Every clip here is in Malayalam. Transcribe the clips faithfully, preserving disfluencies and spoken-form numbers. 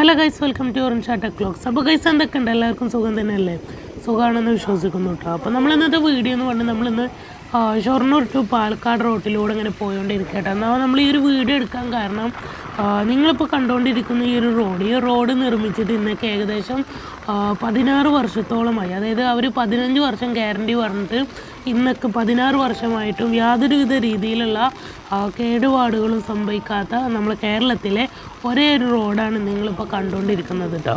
Hello guys, welcome to your Tech Vlogs. So guys, എന്തൊക്കെയുണ്ട് എല്ലാവർക്കും സുഖം തന്നെയല്ലേ? സുഖമാണെന്ന് വിശ്വസിക്കുന്നു കേട്ടോ. അപ്പോൾ നമ്മൾ ഇന്നത്തെ വീഡിയോ എന്ന് പറഞ്ഞാൽ നമ്മൾ ഇന്ന് ഷൊർണൂർ ടു പാലക്കാട് റോട്ടിലൂടെ ഇങ്ങനെ പോയോണ്ടിരിക്കട്ടെ. എന്നാൽ നമ്മൾ ഈ ഒരു വീഡിയോ എടുക്കാൻ കാരണം നിങ്ങളിപ്പോൾ കണ്ടുകൊണ്ടിരിക്കുന്ന ഈ ഒരു റോഡ് ഈ റോഡ് നിർമ്മിച്ചിട്ട് ഇന്നൊക്കെ ഏകദേശം പതിനാറ് വർഷത്തോളമായി. അതായത് അവർ പതിനഞ്ച് വർഷം ഗ്യാരണ്ടി പറഞ്ഞിട്ട് ഇന്നൊക്കെ പതിനാറ് വർഷമായിട്ടും യാതൊരുവിധ രീതിയിലുള്ള കേടുപാടുകളും സംഭവിക്കാത്ത നമ്മൾ കേരളത്തിലെ ഒരേ ഒരു റോഡാണ് നിങ്ങളിപ്പോൾ കണ്ടുകൊണ്ടിരിക്കുന്നത് കേട്ടോ.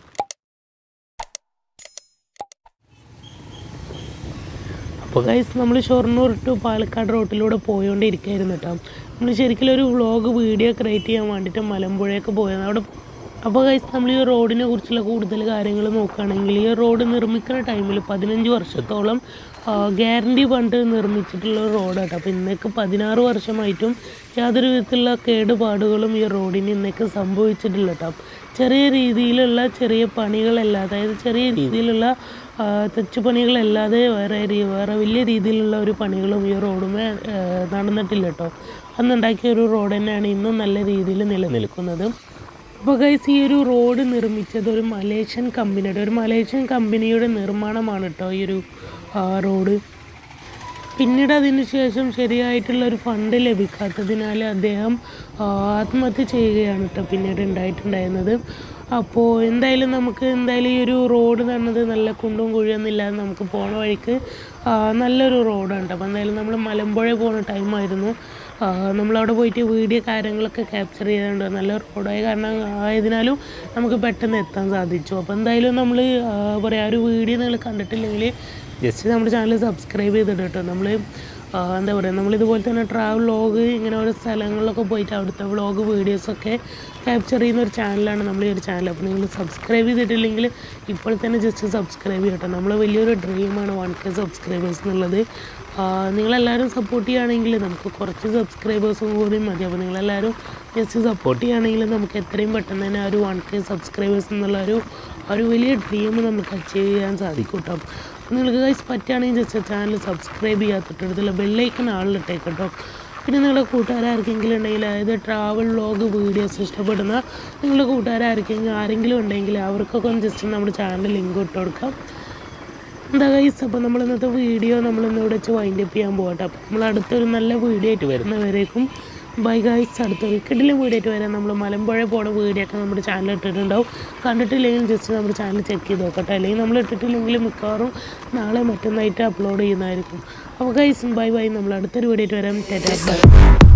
അപ്പോൾ ഗൈസ് നമ്മൾ ഷൊർണൂർ ടു പാലക്കാട് റോട്ടിലൂടെ പോയോണ്ടിരിക്കുകയായിരുന്നു കേട്ടോ. നമ്മൾ ശരിക്കും ഒരു വ്ളോഗ് വീഡിയോ ക്രിയേറ്റ് ചെയ്യാൻ വേണ്ടിയിട്ട് മലമ്പുഴയൊക്കെ പോയത് അവിടെ. അപ്പോൾ ഗൈസ് നമ്മൾ ഈ റോഡിനെ കുറിച്ചുള്ള കൂടുതൽ കാര്യങ്ങൾ നോക്കുകയാണെങ്കിൽ ഈ റോഡ് നിർമ്മിക്കുന്ന ടൈമിൽ പതിനഞ്ച് വർഷത്തോളം ഗ്യാരണ്ടി ഫണ്ട് നിർമ്മിച്ചിട്ടുള്ള ഒരു റോഡാട്ടോ. അപ്പോൾ ഇന്നേക്ക് പതിനാറ് വർഷമായിട്ടും യാതൊരു വിധത്തിലുള്ള കേടുപാടുകളും ഈ റോഡിന് ഇന്നേക്ക് സംഭവിച്ചിട്ടില്ല കേട്ടോ. ചെറിയ രീതിയിലുള്ള ചെറിയ പണികളല്ലാതെ അതായത് ചെറിയ രീതിയിലുള്ള തെച്ചുപണികളല്ലാതെ വേറെ വേറെ വലിയ രീതിയിലുള്ള ഒരു പണികളും ഈ റോഡുമേ നടന്നിട്ടില്ല കേട്ടോ. അന്നുണ്ടാക്കിയ ഒരു റോഡ് തന്നെയാണ് ഇന്നും നല്ല രീതിയിൽ നിലനിൽക്കുന്നത്. അപ്പോൾ ഗൈസ് ഈ ഒരു റോഡ് നിർമ്മിച്ചത് ഒരു മലേഷ്യൻ കമ്പനിയുടെ ഒരു മലേഷ്യൻ കമ്പനിയുടെ നിർമ്മാണമാണ് കേട്ടോ ഈ ഒരു റോഡ്. പിന്നീട് അതിന് ശേഷം ശരിയായിട്ടുള്ളൊരു ഫണ്ട് ലഭിക്കാത്തതിനാൽ അദ്ദേഹം ആത്മഹത്യ ചെയ്യുകയാണ് കേട്ടോ പിന്നീട് ഉണ്ടായിട്ടുണ്ടായിരുന്നത്. അപ്പോൾ എന്തായാലും നമുക്ക് എന്തായാലും ഈ ഒരു റോഡ് പറഞ്ഞത് നല്ല കുണ്ടും കുഴിയൊന്നുമില്ലാതെ നമുക്ക് പോണ വഴിക്ക് നല്ലൊരു റോഡാണ് കേട്ടോ. അപ്പോൾ എന്തായാലും നമ്മൾ മലമ്പുഴ പോകുന്ന ടൈമായിരുന്നു. നമ്മളവിടെ പോയിട്ട് വീഡിയോ കാര്യങ്ങളൊക്കെ ക്യാപ്ചർ ചെയ്തുകൊണ്ട് നല്ല റോഡായ കാരണം ആയതിനാലും നമുക്ക് പെട്ടെന്ന് എത്താൻ സാധിച്ചു. അപ്പോൾ എന്തായാലും നമ്മൾ പറയാം ഒരു വീഡിയോ നിങ്ങൾ കണ്ടിട്ടില്ലെങ്കിൽ ജസ്റ്റ് നമ്മുടെ ചാനൽ സബ്സ്ക്രൈബ് ചെയ്തിട്ട് കേട്ടോ. നമ്മൾ എന്താ പറയുക നമ്മളിതുപോലെ തന്നെ ട്രാവൽ വ്ളോഗ് ഇങ്ങനെ ഓരോ സ്ഥലങ്ങളിലൊക്കെ പോയിട്ട് അവിടുത്തെ വ്ളോഗ് വീഡിയോസൊക്കെ ക്യാപ്ചർ ചെയ്യുന്ന ഒരു ചാനലാണ് നമ്മൾ ഈ ഒരു ചാനൽ. അപ്പോൾ നിങ്ങൾ സബ്സ്ക്രൈബ് ചെയ്തിട്ടില്ലെങ്കിൽ ഇപ്പോൾ തന്നെ ജസ്റ്റ് സബ്സ്ക്രൈബ് ചെയ്യട്ടോ. നമ്മൾ വലിയൊരു ഡ്രീമാണ് വൺ കെ സബ്സ്ക്രൈബേഴ്സ് എന്നുള്ളത്. നിങ്ങളെല്ലാവരും സപ്പോർട്ട് ചെയ്യുകയാണെങ്കിൽ നമുക്ക് കുറച്ച് സബ്സ്ക്രൈബേഴ്സും കൂടി മതി. അപ്പോൾ നിങ്ങളെല്ലാവരും ജസ്റ്റ് സപ്പോർട്ട് ചെയ്യുകയാണെങ്കിൽ നമുക്ക് എത്രയും പെട്ടെന്ന് തന്നെ ഒരു വൺ കെ സബ്സ്ക്രൈബേഴ്സ് എന്നുള്ള ഒരു ഒരു വലിയ ഡ്രീം നമുക്ക് അച്ചീവ് ചെയ്യാൻ സാധിക്കും കേട്ടോ. നിങ്ങൾക്ക് ഗൈസ് പറ്റുകയാണെങ്കിൽ ജസ്റ്റ് ചാനൽ സബ്സ്ക്രൈബ് ചെയ്യാത്തിട്ടുള്ള ബെല്ലൈക്കൺ ആളിലിട്ടേക്ക് കേട്ടോ. പിന്നെ നിങ്ങളുടെ കൂട്ടുകാരാർക്കെങ്കിലും ഉണ്ടെങ്കിൽ അതായത് ട്രാവൽ വ്ളോഗ് വീഡിയോസ് ഇഷ്ടപ്പെടുന്ന നിങ്ങളുടെ കൂട്ടുകാരാർക്കെങ്കിലും ആരെങ്കിലും ഉണ്ടെങ്കിൽ അവർക്കൊക്കെ ഒന്ന് ജസ്റ്റ് നമ്മുടെ ചാനൽ ലിങ്ക് ഇട്ട് കൊടുക്കാം. എന്താ ഗൈസ് അപ്പോൾ നമ്മൾ ഇന്നത്തെ വീഡിയോ നമ്മളിന്ന് ഇവിടെ വെച്ച് വൈൻഡ് അപ്പ് ചെയ്യാൻ പോകട്ടെ. അപ്പോൾ നമ്മൾ അടുത്തൊരു നല്ല വീഡിയോ ആയിട്ട് വരുന്നവരേക്കും ബൈ ഗൈസ്. അടുത്തൊരു കിടിലം വീഡിയോ ആയിട്ട് വരാം. നമ്മൾ മലമ്പുഴ പോകുന്ന വീഡിയോ ഒക്കെ നമ്മുടെ ചാനൽ ഇട്ടിട്ടുണ്ടാവും. കണ്ടിട്ടില്ലെങ്കിൽ ജസ്റ്റ് നമ്മുടെ ചാനൽ ചെക്ക് ചെയ്ത് നോക്കട്ടെ. അല്ലെങ്കിൽ നമ്മൾ ഇട്ടിട്ടില്ലെങ്കിൽ മിക്കവാറും നാളെ മറ്റന്നായിട്ട് അപ്ലോഡ് ചെയ്യുന്നതായിരിക്കും. അപ്പോൾ ഗൈസ് ബൈ ബൈ. നമ്മൾ അടുത്തൊരു വീഡിയോ ആയിട്ട് വരാം. Tata by.